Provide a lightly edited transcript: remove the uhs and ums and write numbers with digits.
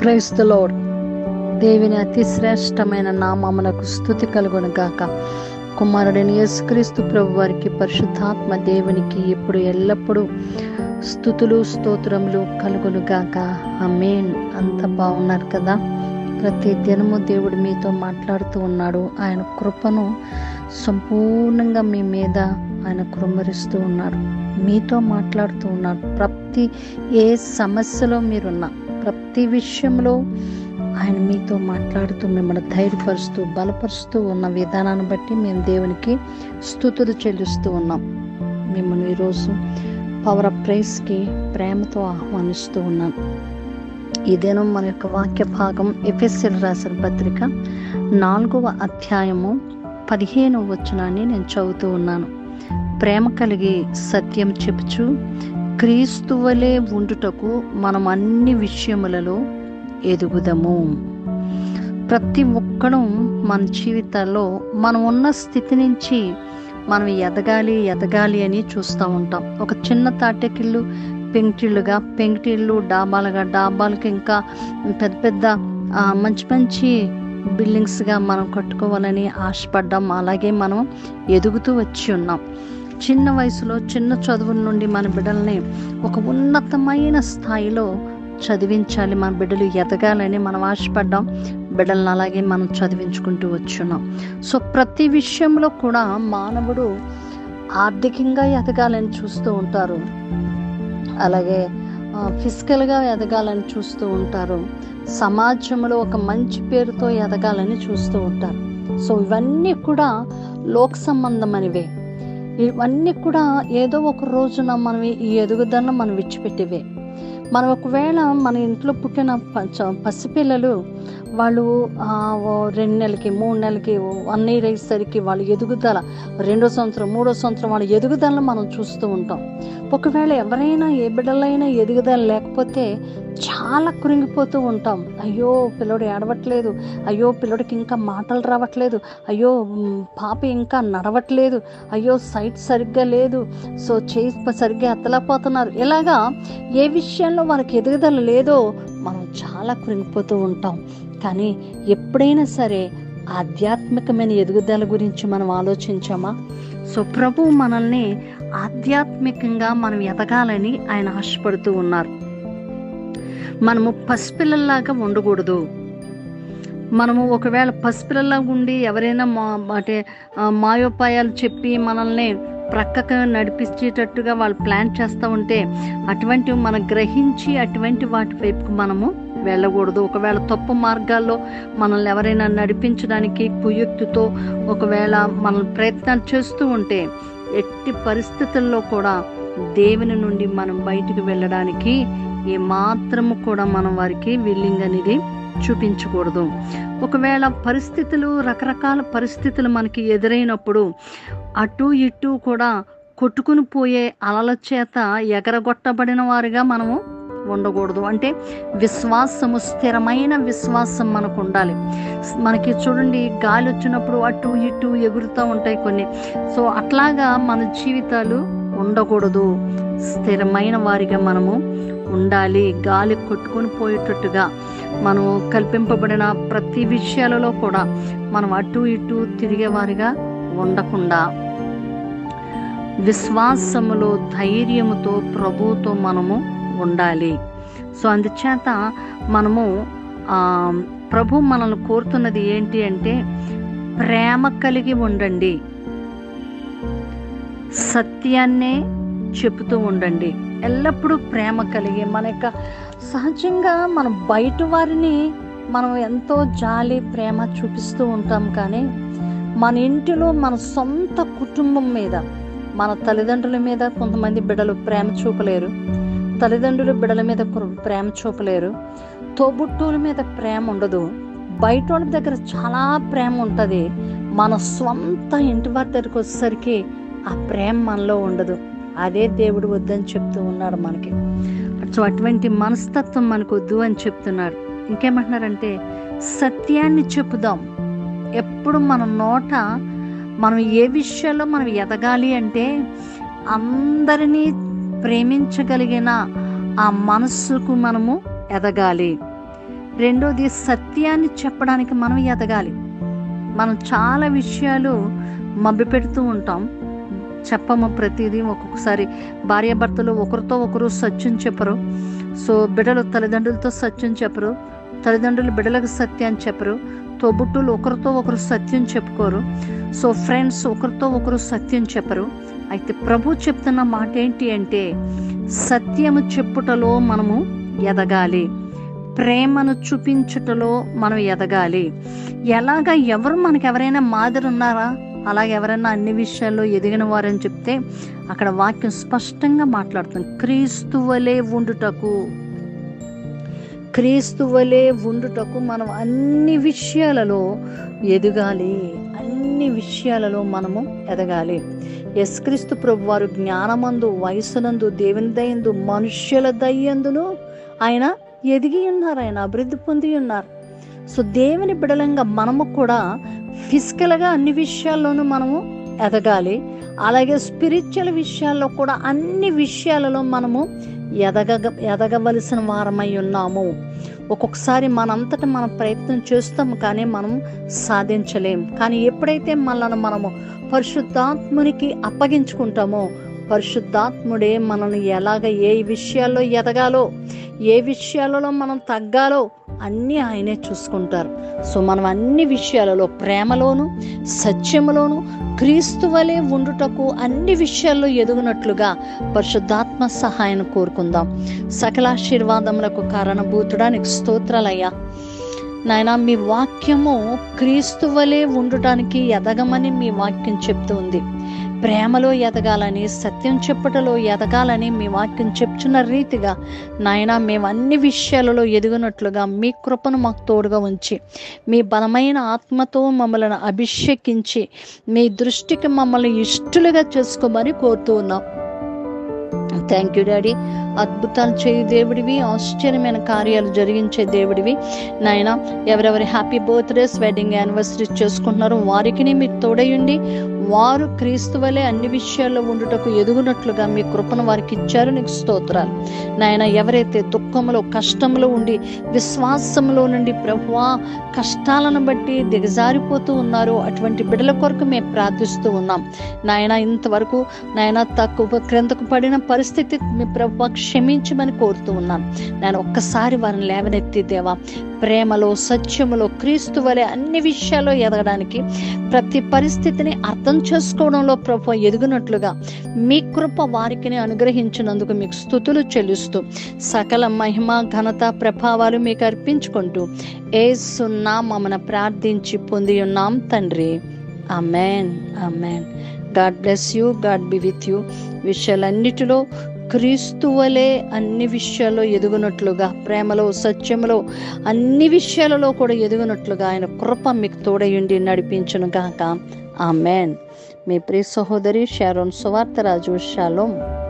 Praise the lord. దేవుని అతి శ్రేష్టమైన నామమునకు స్తుతి కలుగును గాక. కుమారుడైన యేసుక్రీస్తు ప్రభు వారికి, పరిశుద్ధాత్మ దేవునికి ఇప్పుడు ఎల్లప్పుడూ స్తుతులు స్తోత్రములు కలుగును గాక. ఆమేన్. అంత బాగున్నారు కదా? ప్రతి దినము దేవుడు మీతో మాట్లాడుతూ ఉన్నాడు. ఆయన కృపను సంపూర్ణంగా మీ మీద ఆయన కృమ్మరిస్తూ ఉన్నాడు, మీతో మాట్లాడుతూ ఉన్నాడు. ఏ సమస్యలో మీరున్నా, ప్రతి విషయంలో ఆయన మీతో మాట్లాడుతూ మిమ్మల్ని ధైర్యపరుస్తూ బలపరుస్తూ ఉన్న విధానాన్ని బట్టి మేము దేవునికి స్తుతులు చెల్లిస్తూ ఉన్నాం. మిమ్మల్ని ఈరోజు పవర్ ఆఫ్ ప్రైజ్కి ప్రేమతో ఆహ్వానిస్తూ ఉన్నాం. ఈ దినం మన యొక్క వాక్య భాగం ఎఫెసీయులకు రాసిన పత్రిక 4వ అధ్యాయము 15వ వచనాన్ని నేను చదువుతూ ఉన్నాను. ప్రేమ కలిగి సత్యం చెప్పుచు క్రీస్తు వలె ఉండుటకు మనం అన్ని విషయములలో ఎదుగుదము. ప్రతి ఒక్కడం మన జీవితాల్లో మనం ఉన్న స్థితి నుంచి మనం ఎదగాలి అని చూస్తూ ఉంటాం. ఒక చిన్న తాటకిల్లు పెంకిటిళ్ళు డాబాలకి ఇంకా పెద్ద మంచి బిల్డింగ్స్గా మనం కట్టుకోవాలని ఆశపడ్డాం. అలాగే మనం ఎదుగుతూ వచ్చి ఉన్నాం. చిన్న వయసులో చిన్న చదువుల నుండి మన బిడ్డల్ని ఒక ఉన్నతమైన స్థాయిలో చదివించాలి, మన బిడ్డలు ఎదగాలని మనం ఆశపడ్డాం. బిడ్డలను అలాగే మనం చదివించుకుంటూ వచ్చున్నాం. సో ప్రతి విషయంలో కూడా మానవుడు ఆర్థికంగా ఎదగాలని చూస్తూ ఉంటారు, అలాగే ఫిజికల్గా ఎదగాలని చూస్తూ ఉంటారు, సమాజంలో ఒక మంచి పేరుతో ఎదగాలని చూస్తూ ఉంటారు. సో ఇవన్నీ కూడా లోక సంబంధమైనవే. ఇవన్నీ కూడా ఏదో ఒక రోజున మనం ఈ ఎదుగుదలను మనం విడిచిపెట్టేవే. మనం ఒకవేళ మన ఇంట్లో పుట్టిన పసిపిల్లలు వాళ్ళు 2 నెలలకి 3 నెలలకి 1 year అయ్యేసరికి వాళ్ళ ఎదుగుదల 2వ సంవత్సరం 3వ సంవత్సరం వాళ్ళ ఎదుగుదలను మనం చూస్తూ ఉంటాం. ఒకవేళ ఎవరైనా ఏ బిడ్డలైనా ఎదుగుదల లేకపోతే చాలా కృంగిపోతూ ఉంటాం. అయ్యో పిల్లడు ఏడవట్లేదు, అయ్యో పిల్లడికి ఇంకా మాటలు రావట్లేదు, అయ్యో పాప ఇంకా నడవట్లేదు, అయ్యో సైట్ సరిగ్గా లేదు, సో చేయి సరిగ్గా ఎత్తలేకపోతున్నారు. ఇలాగా ఏ విషయంలో మనకి ఎదుగుదల లేదో మనం చాలా కృంగిపోతూ ఉంటాం. కానీ ఎప్పుడైనా సరే ఆధ్యాత్మికమైన ఎదుగుదల గురించి మనం ఆలోచించామా? సో ప్రభు మనల్ని ఆధ్యాత్మికంగా మనం ఎదగాలని ఆయన ఆశపడుతూ ఉన్నారు. మనము పసిపిల్లల్లాగా ఉండకూడదు. మనము ఒకవేళ పసిపిల్లలాగా ఉండి ఎవరైనా మాయోపాయాలు చెప్పి మనల్ని ప్రక్కకు నడిపించేటట్టుగా వాళ్ళు ప్లాన్ చేస్తూ ఉంటే అటువంటివి మనం గ్రహించి అటువంటి వాటి వైపుకు మనము వెళ్ళకూడదు. ఒకవేళ తప్పు మార్గాల్లో మనల్ని ఎవరైనా నడిపించడానికి కుయుక్తితో ఒకవేళ మనల్ని ప్రయత్నాలు చేస్తూ ఉంటే ఎట్టి పరిస్థితుల్లో కూడా దేవుని నుండి మనం బయటికి వెళ్ళడానికి ఏమాత్రము కూడా మనం వారికి విల్లింగ్ అనేది చూపించకూడదు. ఒకవేళ రకరకాల పరిస్థితులు మనకి ఎదురైనప్పుడు అటు ఇటు కూడా కొట్టుకుని పోయే అలల చేత ఎగరగొట్టబడిన వారిగా మనము ఉండకూడదు. అంటే స్థిరమైన విశ్వాసం మనకు ఉండాలి. మనకి చూడండి, గాలి వచ్చినప్పుడు అటు ఇటు ఎగురుతూ ఉంటాయి కొన్ని. సో అట్లాగా మన జీవితాలు ఉండకూడదు. స్థిరమైన వారిగా మనము ఉండాలి. గాలి కొట్టుకొని పోయేటట్టుగా మనం కల్పింపబడిన ప్రతి విషయాలలో కూడా మనం అటు ఇటు తిరిగేవారిగా ఉండకుండా విశ్వాసములో ధైర్యముతో ప్రభువుతో మనము ఉండాలి. సో అందుచేత మనము ప్రభు మనల్ని కోరుతున్నది ఏంటి అంటే ప్రేమ కలిగి ఉండండి, సత్యాన్నే చెబుతూ ఉండండి. ఎల్లప్పుడూ ప్రేమ కలిగి మన యొక్క సహజంగా మనం బయట వారిని మనం ఎంతో జాలి ప్రేమ చూపిస్తూ ఉంటాం. కానీ మన ఇంటిలో మన సొంత కుటుంబం మీద, మన తల్లిదండ్రుల మీద కొంతమంది బిడ్డలు ప్రేమ చూపలేరు, తల్లిదండ్రులు బిడ్డల మీద ప్రేమ చూపలేరు, తోబుట్టువుల మీద ప్రేమ ఉండదు, బయట వాళ్ళ దగ్గర చాలా ప్రేమ ఉంటుంది. మన సొంత ఇంటి వారి దగ్గరికి వచ్చేసరికి ఆ ప్రేమ మనలో ఉండదు. అదే దేవుడు వద్దని చెప్తూ ఉన్నాడు మనకి. సో అటువంటి మనస్తత్వం మనకు వద్దు అని చెప్తున్నాడు. ఇంకేమంటున్నారంటే సత్యాన్ని చెప్పుదాం. ఎప్పుడు మన నోట మనం ఏ విషయాల్లో మనం ఎదగాలి అంటే అందరినీ ప్రేమించగలిగిన ఆ మనస్సుకు మనము ఎదగాలి. రెండోది సత్యాన్ని చెప్పడానికి మనం ఎదగాలి. మనం చాలా విషయాలు మభ్యపెడుతూ ఉంటాం, చెప్పము ప్రతిదీ. ఒక్కొక్కసారి భార్యాభర్తలు ఒకరితో ఒకరు సత్యం చెప్పరు. సో బిడ్డలు తల్లిదండ్రులతో సత్యం చెప్పరు, తల్లిదండ్రులు బిడ్డలకు సత్యాన్ని చెప్పరు, తోబుట్టులు ఒకరితో ఒకరు సత్యం చెప్పుకోరు, సో ఫ్రెండ్స్ ఒకరితో ఒకరు సత్యం చెప్పరు. అయితే ప్రభు చెప్తున్న మాట ఏంటి అంటే, సత్యము చెప్పుటలో మనము ఎదగాలి, ప్రేమను చూపించుటలో మనం ఎదగాలి. ఎలాగా మనకు ఎవరైనా మాదిరి ఉన్నారా? అలాగే ఎవరైనా అన్ని విషయాల్లో ఎదిగిన వారని చెప్తే అక్కడ వాక్యం స్పష్టంగా మాట్లాడుతుంది. క్రీస్తు వలె ఉండుటకు మనం అన్ని విషయాలలో ఎదగాలి, అన్ని విషయాలలో మనము ఎదగాలి. యేసుక్రీస్తు ప్రభు వారు జ్ఞానమందు, వయసునందు, దేవుని దయందు, మనుష్యుల దయందును ఆయన ఎదిగి ఉన్నారు, ఆయన అభివృద్ధి పొంది ఉన్నారు. సో దేవుని బిడలంగా మనము కూడా ఫిజికల్గా అన్ని విషయాల్లోనూ మనము ఎదగాలి. అలాగే స్పిరిచువల్ విషయాల్లో కూడా అన్ని విషయాలలో మనము ఎదగవలసిన వారమై ఉన్నాము. ఒక్కొక్కసారి మనంతటా మనం ప్రయత్నం చేస్తాము, కానీ మనం సాధించలేం. కానీ ఎప్పుడైతే మనము పరిశుద్ధాత్మునికి అప్పగించుకుంటామో, పరిశుద్ధాత్ముడే మనల్ని ఏ విషయాల్లో ఎదగాలో, ఏ విషయాలలో మనం తగ్గాలో అన్నీ ఆయనే చూసుకుంటారు. సో మనం అన్ని విషయాలలో ప్రేమలోను, సత్యములోను, క్రీస్తు వలె ఉండుటకు అన్ని విషయాల్లో ఎదుగునట్లుగా పరిశుద్ధాత్మ సహాయం కోరుకుందాం. సకలాశీర్వాదములకు కారణభూతుడానికి స్తోత్రాలయ్యా. నాయన, మీ వాక్యము క్రీస్తు వలె ఉండటానికి ఎదగమని మీ వాక్యం చెప్తూ ఉంది. ప్రేమలో ఎదగాలని, సత్యం చెప్పుటలో ఎదగాలని మీ వాక్యం చెప్తున్న రీతిగా నాయన మేము అన్ని విషయాలలో ఎదుగునట్లుగా మీ కృపను మాకు తోడుగా ఉంచి, మీ బలమైన ఆత్మతో మమ్మల్ని అభిషేకించి మీ దృష్టికి మమ్మల్ని ఇష్టలుగా చేసుకోమని కోరుతూ ఉన్నాం. Thank you daddy. అద్భుతాలు చేయు దేవుడివి, ఆశ్చర్యమైన కార్యాలు జరిగించే దేవుడివి నాయన. ఎవరెవరి హ్యాపీ బర్త్డేస్, వెడ్డింగ్ యానివర్సరీ చేసుకుంటున్నారో వారికి మీరు తోడయుండి వారు క్రీస్తు వలె అన్ని విషయాల్లో ఉండుటకు ఎదుగునట్లుగా మీ కృపను వారికి ఇచ్చారు, నీకు స్తోత్రాలు నాయన. ఎవరైతే దుఃఖంలో, కష్టంలో ఉండి విశ్వాసంలో నుండి ప్రభువా కష్టాలను బట్టి దిగజారిపోతూ ఉన్నారో అటువంటి బిడ్డల కొరకు మేము ప్రార్థిస్తూ ఉన్నాం నాయన. ఇంతవరకు నాయన తక్కువ క్రిందకు పడిన పరిస్థితి మీ ప్రభువా క్షమించమని కోరుతూ ఉన్నాను నాయన. ఒక్కసారి వారిని లేవనెత్తి దేవా, ప్రేమలో, సత్యములో, క్రీస్తు వలె అన్ని విషయాల్లో ఎదగడానికి, ప్రతి పరిస్థితిని అర్థం చేసుకోవడంలో ప్రభువా ఎదుగునట్లుగా మీ కృప వారికి అనుగ్రహించినందుకు మీకు స్తుతులు చెల్లిస్తూ సకల మహిమ, ఘనత, ప్రభావాలు మీకు అర్పించుకుంటూ యేసు నామమున ప్రార్థించి పొంది ఉన్నాం తండ్రి. ఆమేన్, ఆమేన్. God bless you, God be with you. విషయాలన్నిటిలో క్రీస్తు వలె అన్ని విషయాల్లో ఎదుగునట్లుగా, ప్రేమలో, సత్యములో అన్ని విషయాలలో కూడా ఎదుగునట్లుగా ఆయన కృప మీకు తోడయుండి నడిపించును గాక. ఆమేన్. మీ ప్రియ సహోదరి షారోన్ సువార్తరాజు. షాలోమ్.